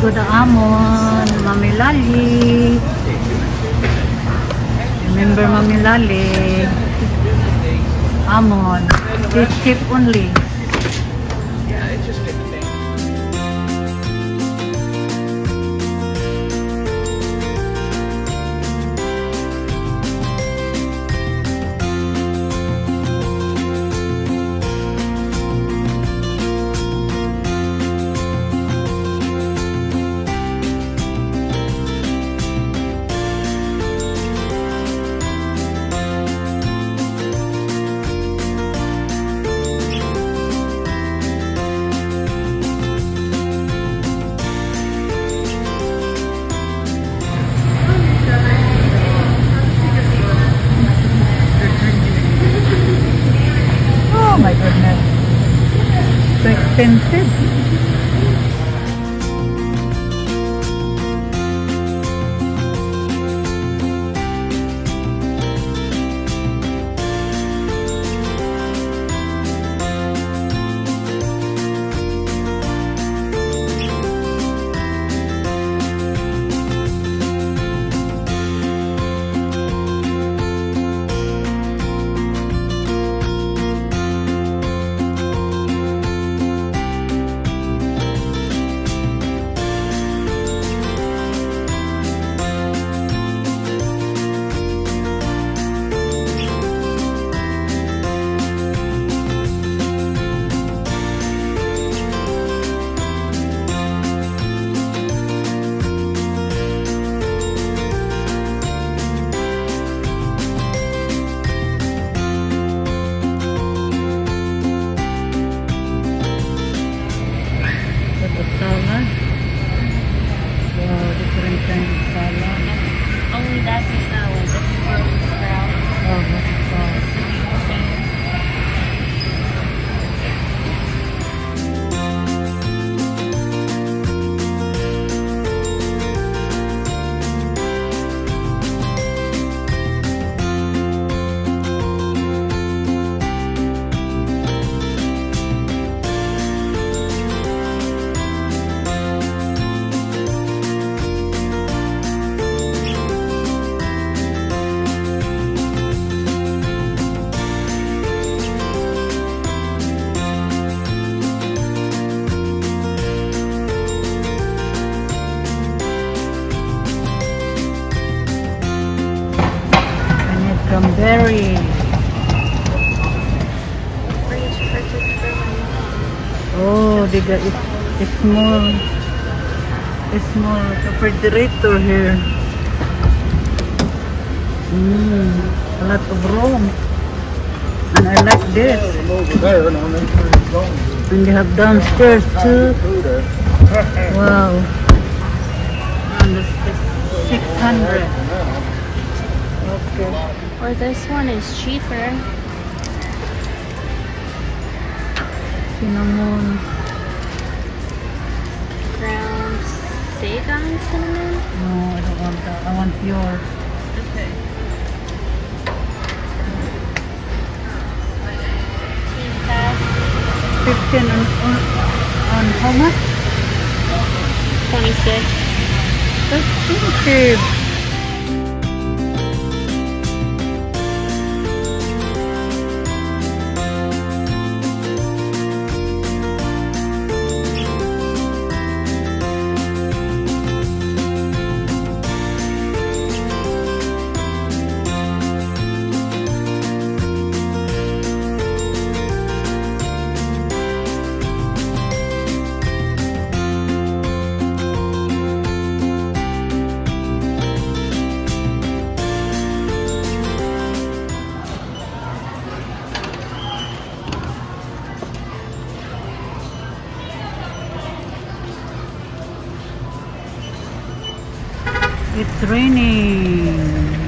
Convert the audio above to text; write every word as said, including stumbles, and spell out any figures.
to the Amon, Mamilali. Remember Mamilali? Amon. This cheap only. Oh my goodness, so expensive. Salad. Wow, different kind of salad. Only that's a salad. That's a Brussels sprout. Oh, that's a salad. Berry. Oh, they got it. It's small. It's small refrigerator here. Mmm, a lot of room. And I like this. And they have downstairs too. Wow. And this is six hundred. Okay. Or this one is cheaper. Cinnamon. Ground Saigon cinnamon? No, I don't want that. I want pure. Okay. fifteen on, on, on how much? twenty-six. That's cheap. It's raining.